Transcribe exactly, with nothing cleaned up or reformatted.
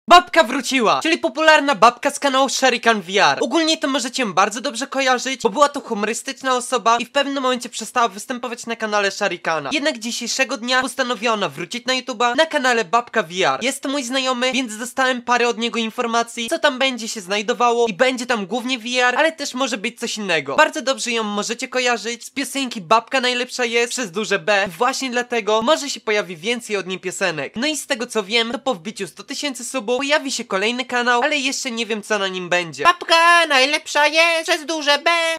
Babka wróciła, czyli popularna babka z kanału Sharikan V R. Ogólnie to możecie ją bardzo dobrze kojarzyć, bo była to humorystyczna osoba i w pewnym momencie przestała występować na kanale Sharikana. Jednak dzisiejszego dnia postanowiła ona wrócić na YouTube'a na kanale Babka V R. Jest to mój znajomy, więc dostałem parę od niego informacji, co tam będzie się znajdowało i będzie tam głównie V R, ale też może być coś innego. Bardzo dobrze ją możecie kojarzyć z piosenki Babka najlepsza jest przez duże B. Właśnie dlatego może się pojawi więcej od niej piosenek. No i z tego co wiem, to po wbiciu sto tysięcy subów pojawi się kolejny kanał, ale jeszcze nie wiem co na nim będzie. Babka najlepsza jest przez duże B.